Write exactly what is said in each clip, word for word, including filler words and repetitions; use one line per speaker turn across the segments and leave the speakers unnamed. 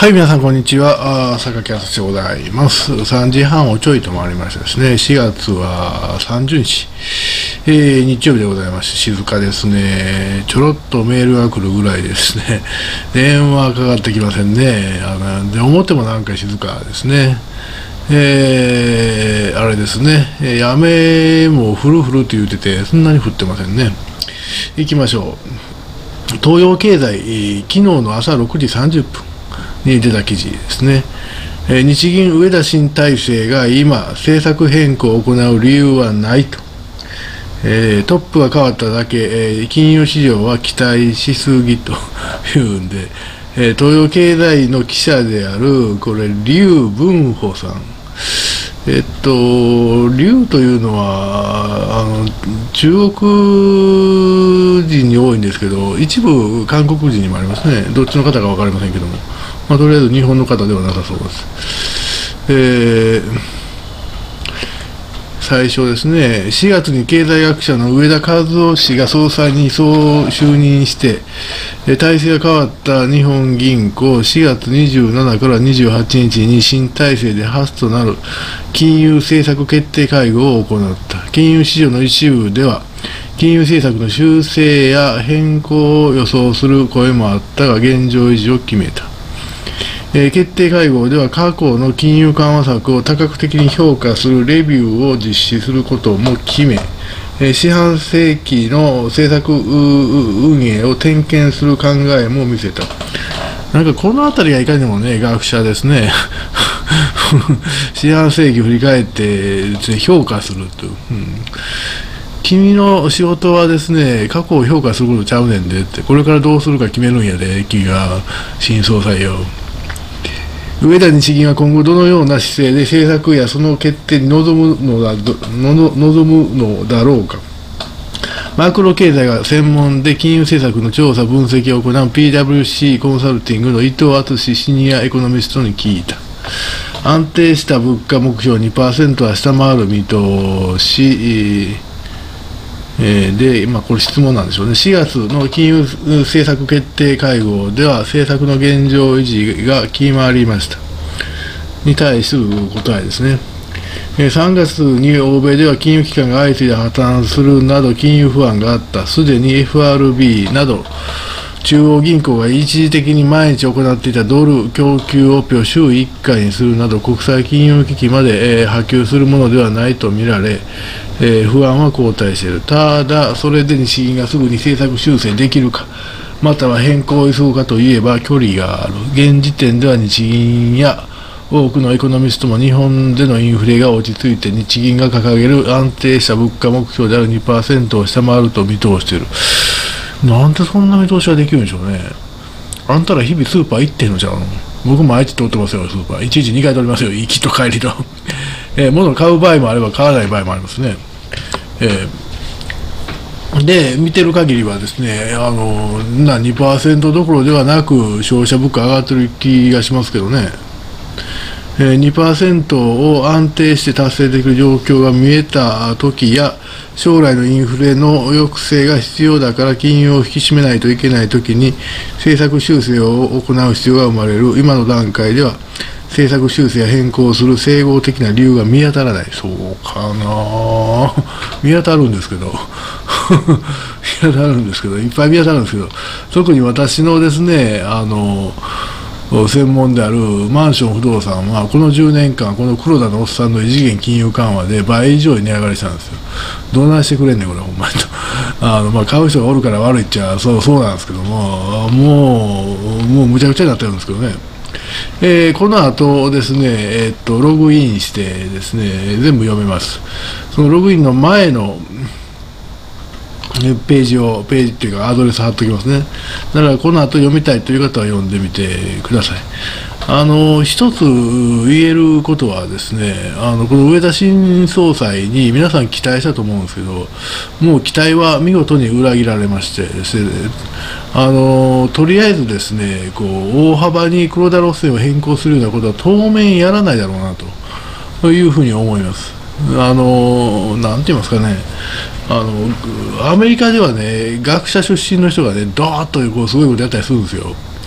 はい、皆さんこんにちは。あ榊敦でございます。さんじはんをちょいと回りましてですね、しがつはさんじゅうにち、えー、日曜日でございまして、静かですね。ちょろっとメールが来るぐらいですね。電話かかってきませんね。あので表もなんか静かですね。えー、あれですね、雨も降る降ると言ってて、そんなに降ってませんね。行きましょう。東洋経済、昨日の朝ろくじさんじゅっぷんに出た記事ですね。えー、日銀植田新体制が今政策変更を行う理由はないと、えー、トップが変わっただけ、えー、金融市場は期待しすぎというんで、えー、東洋経済の記者であるこれ劉文穂さん、えっと劉というのはあの中国人に多いんですけど、一部韓国人にもありますね。どっちの方か分かりませんけども、まあ、とりあえず日本の方ではなさそうです。えー、最初ですね、しがつに経済学者の植田和男氏が総裁にそう就任して、体制が変わった日本銀行、しがつにじゅうしちからにじゅうはちにちに新体制で初となる金融政策決定会合を行った。金融市場の一部では、金融政策の修正や変更を予想する声もあったが、現状維持を決めた。えー、決定会合では過去の金融緩和策を多角的に評価するレビューを実施することも決め、えー、四半世紀の政策運営を点検する考えも見せた。なんかこのあたりがいかにもね、学者ですね。四半世紀振り返って評価するという。うん、君の仕事はですね、過去を評価することちゃうねんでって、これからどうするか決めるんやで、君が新総裁よ。植田日銀は今後どのような姿勢で政策やその決定に臨むのだ望むのだろうか。マクロ経済が専門で金融政策の調査分析を行う ピーダブリューシー コンサルティングの伊藤敦シニアエコノミストに聞いた。安定した物価目標 にパーセント は下回る見通しえー、で、まあ、これ質問なんでしょうね。しがつの金融政策決定会合では政策の現状維持が決まりましたに対する答えですね。えー、さんがつに欧米では金融機関が相次いで破綻するなど金融不安があった。すでに エフアールビー など中央銀行が一時的に毎日行っていたドル供給オペを週いっかいにするなど国際金融危機まで、えー、波及するものではないとみられ、えー、不安は後退している。ただそれで日銀がすぐに政策修正できるか、または変更を急ぐかといえば距離がある。現時点では日銀や多くのエコノミストも日本でのインフレが落ち着いて日銀が掲げる安定した物価目標である にパーセント を下回ると見通している。なんでそんな見通しができるんでしょうね。あんたら日々スーパー行ってんのじゃん。僕毎日通ってますよ、スーパー。いちいちにかい通りますよ、行きと帰りと。えー、物を買う場合もあれば買わない場合もありますね。えー、で、見てる限りはですね、あのな にパーセント どころではなく消費者物価上がってる気がしますけどね。えー、にパーセント を安定して達成できる状況が見えた時や将来のインフレの抑制が必要だから金融を引き締めないといけない時に政策修正を行う必要が生まれる。今の段階では政策修正や変更する整合的な理由が見当たらない。そうかな、見当たるんですけど見当たるんですけどいっぱい見当たるんですけど、特に私のですね、あの専門であるマンション不動産はこのじゅうねんかんこの黒田のおっさんの異次元金融緩和で倍以上に値上がりしたんですよ。どうなんしてくれんねんこれほんまにと。あの、まあ、買う人がおるから悪いっちゃそうそうなんですけども、もうもうむちゃくちゃになってるんですけどね。えー、この後ですね、えー、っとログインしてですね全部読めます。そのログインの前のページを、ページっていうかアドレス貼っておきますね。だからこの後読みたいという方は読んでみてください。あの、一つ言えることはですね、あの、この植田新総裁に皆さん期待したと思うんですけど、もう期待は見事に裏切られましてですね、あの、とりあえずですね、こう、大幅に黒田路線を変更するようなことは当面やらないだろうなというふうに思います。あの、なんて言いますかね、あのアメリカではね、学者出身の人がね、ドーッとこうすごいことやったりするんですよ。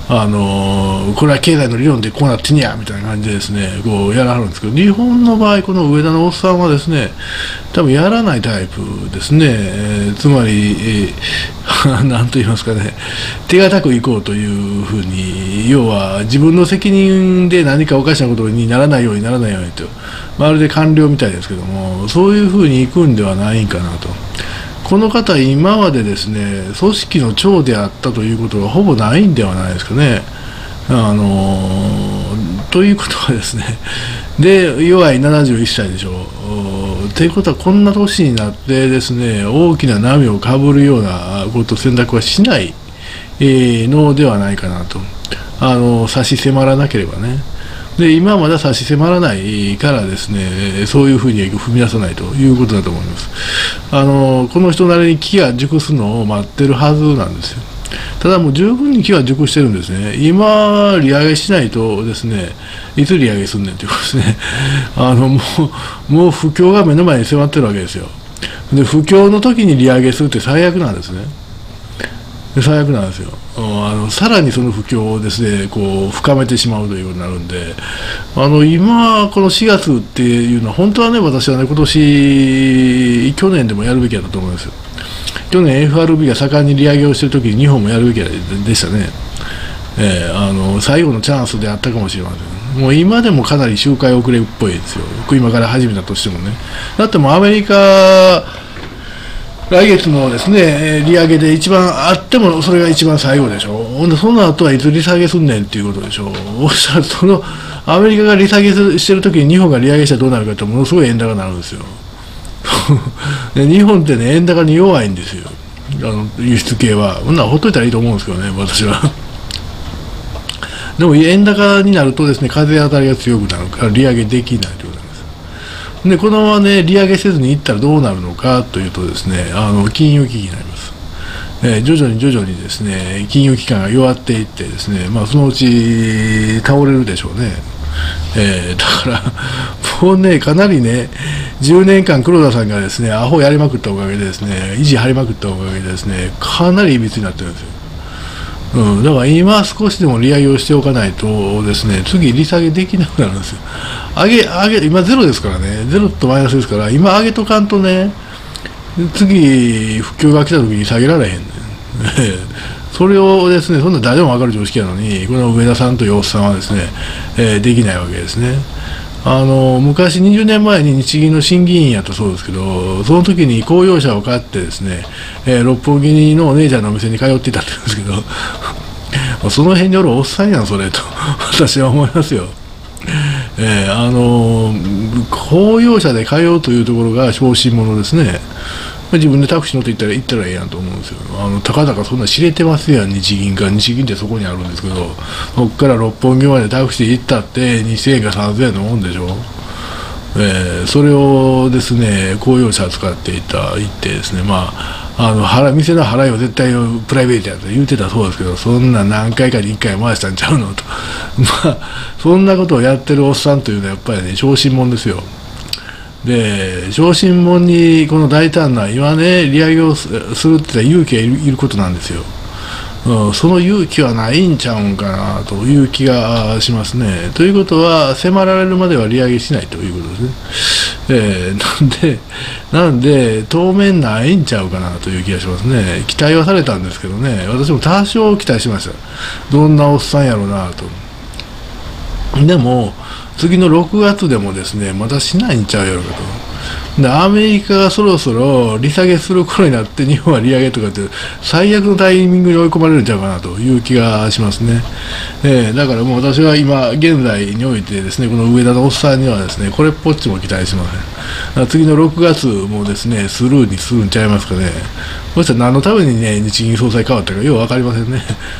あのこれは経済の理論でこうなってんやみたいな感じでですね、こうやらはるんですけど、日本の場合、この上田のおっさんはですね、多分やらないタイプですね。えー、つまり、えー、なんと言いますかね、手堅くいこうというふうに、要は自分の責任で何かおかしなことにならないようにならないようにと、まるで官僚みたいですけども、そういうふうにいくんではないんかなと。この方、今までですね、組織の長であったということがほぼないんではないですかね。あのー、ということはですね、で、弱いななじゅういっさいでしょう。ということは、こんな年になってですね、大きな波をかぶるようなこと選択はしない、えー、のではないかなと。あのー、差し迫らなければね。で今はまだ差し迫らないからですね、そういうふうに踏み出さないということだと思います。あのこの人なりに機が熟すのを待ってるはずなんですよ。ただもう十分に機は熟してるんですね。今利上げしないとですね、いつ利上げすんねんということですね。あのもうもう不況が目の前に迫ってるわけですよ。で不況の時に利上げするって最悪なんですね。で最悪なんですよ。あのさらにその不況をですね、こう深めてしまうということになるんで、あの今、このしがつっていうのは、本当はね、私はね、今年、去年でもやるべきだったと思うんですよ。去年、エフアールビー が盛んに利上げをしているときに、日本もやるべきでしたね。えー、あの最後のチャンスであったかもしれません。もう今でもかなり周回遅れっぽいですよ、今から始めたとしてもね。だってもうアメリカ来月のですね、利上げで一番あっても、それが一番最後でしょ。ほんで、その後はいつ利下げすんねんっていうことでしょ。おっしゃる、その、アメリカが利下げしてるときに日本が利上げしたらどうなるかって、ものすごい円高になるんですよ。で日本ってね、円高に弱いんですよ。あの、輸出系は。ほんならほっといたらいいと思うんですけどね、私は。でも、円高になるとですね、風当たりが強くなるから、利上げできないということなんです。でこのまま、ね、利上げせずにいったらどうなるのかというとですね、あの金融危機になります。えー、徐々に徐々にですね、金融機関が弱っていってですね、まあ、そのうち倒れるでしょうね。えー、だからもうね、かなりね、じゅうねんかん黒田さんがですね、アホやりまくったおかげでですね、維持張りまくったおかげでですね、かなりいびつになってるんですよ。うん、だから今少しでも利上げをしておかないとですね、次利下げできなくなるんですよ。上げ、上げ、今ゼロですからね、ゼロとマイナスですから、今上げとかんとね、次不況が来た時に下げられへんねん。それをですね、そんな誰でも分かる常識なのに、この上田さんというおっさんはですね、えー、できないわけですね。あの昔にじゅうねんまえに日銀の審議員やったそうですけど、その時に公用車を買ってですね、えー、六本木のお姉ちゃんのお店に通っていたって言うんですけどその辺におるおっさんやんそれと私は思いますよ。えー、あの公用車で通うというところが小心者ですね。自分でタクシー乗って行ったら行ったらええやんと思うんですよ。あのたかだかそんな知れてますやん、日銀か。日銀ってそこにあるんですけど、そこから六本木までタクシー行ったってにせんえんかさんぜんえんのもんでしょ。えー、それをですね、公用車使っていった行ってですね、まあ、あの払店の払いは絶対プライベートやと言うてたそうですけど、そんな何回かにいっかい回したんちゃうのとまあそんなことをやってるおっさんというのはやっぱりね、小心者ですよ。で小心者にこの大胆な今ね、利上げをするって言ったら勇気がいる、いることなんですよ。うん、その勇気はないんちゃうんかなという気がしますね。ということは、迫られるまでは利上げしないということですね。えー、なんで、なんで、当面ないんちゃうかなという気がしますね。期待はされたんですけどね、私も多少期待しました。どんなおっさんやろうなと。でも、次のろくがつでもですね、またしないんちゃうやろうかと。でアメリカがそろそろ利下げする頃になって日本は利上げとかって最悪のタイミングに追い込まれるんちゃうかなという気がしますね。えー、だからもう私は今現在においてですね、この上田のおっさんにはですね、これっぽっちも期待しません。次のろくがつもですね、スルーにするんちゃいますかね。そしたら何のためにね、日銀総裁変わったかよう分かりませんね。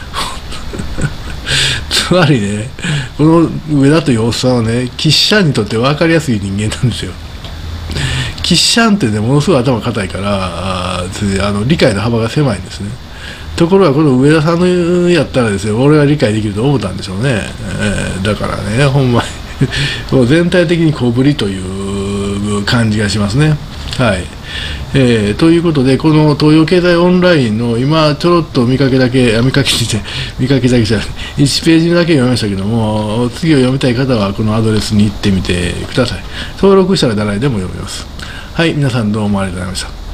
つまりね、この上田というおっさんはね、岸社にとって分かりやすい人間なんですよ。岸社ってね、ものすごい頭固いから、ああの理解の幅が狭いんですね。ところがこの上田さんのやったらですね、俺は理解できると思ったんでしょうね。えー、だからね、ほんまにもう全体的に小ぶりという感じがしますね。はい。 えー、ということで、この東洋経済オンラインの今、ちょろっと見かけだけ、あ見かけして、見かけだけじゃない、いちページ目だけ読みましたけども、次を読みたい方はこのアドレスに行ってみてください。登録したら誰でも読めます。はい、皆さんどうもありがとうございました。